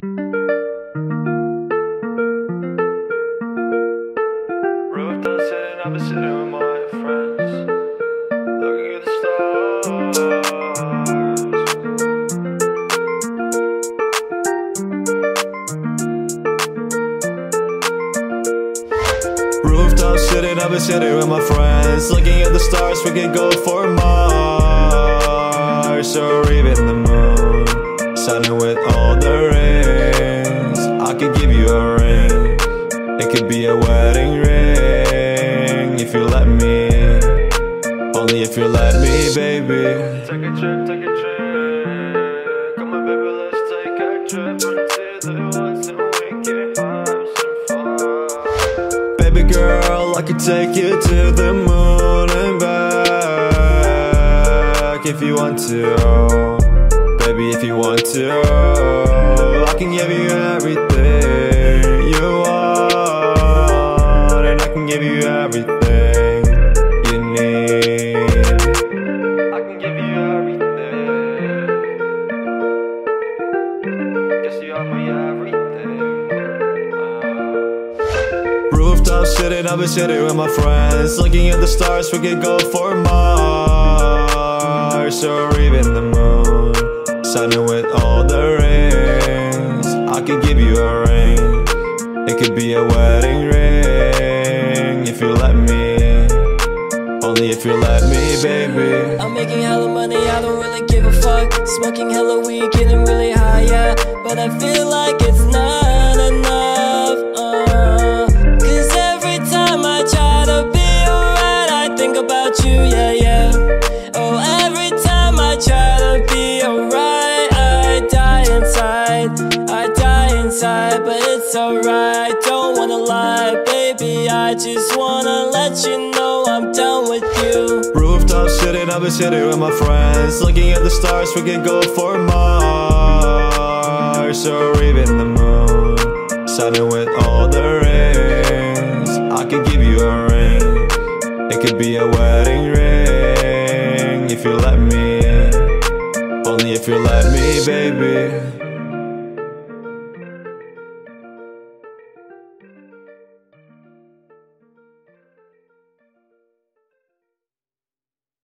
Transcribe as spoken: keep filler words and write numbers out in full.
Rooftop sitting, I've been sitting with my friends, looking at the stars. Rooftop sitting, I've been sitting with my friends, looking at the stars. We could go for Mars or even the moon, signing with all the rings. I could give you a ring, it could be a wedding ring, if you let me, only if you let me, baby. Take a trip, take a trip, come on baby, let's take a trip into the woods and we can have some fun. Baby girl, I could take you to the moon and back, if you want to, baby, if you want to. I can give you everything you want, and I can give you everything you need. I can give you everything, guess you are my everything. uh. Rooftop sitting, I've been sitting with my friends, looking at the stars. We could go for Mars or even the moon, signing with all the rings. I could give you a ring, it could be a wedding ring, if you let me, only if you let me, baby. I'm making hella money, I don't really give a fuck. Smoking hella weed, getting really high, yeah, but I feel like it's not enough, uh, Cause every time I try to be alright, I think about you, yeah, yeah. Oh, every time I try to be alright, I die inside, I die inside, but it's alright, don't wanna lie, baby, I just wanna let you know I'm done with you. Rooftop sitting, I've been sitting with my friends, looking at the stars. We could go for Mars or even the moon, signing with all the rings. I could give you a ring, it could be a wedding ring, if you let me, only if you let me, baby.